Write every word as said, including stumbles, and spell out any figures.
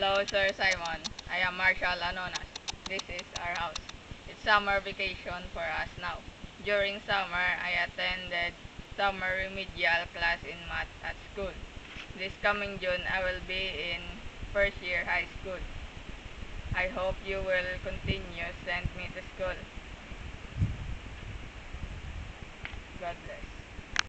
Hello, Sir Simon. I am Marcial Anonas. This is our house. It's summer vacation for us now. During summer, I attended summer remedial class in math at school. This coming June, I will be in first year high school. I hope you will continue send me to school. God bless.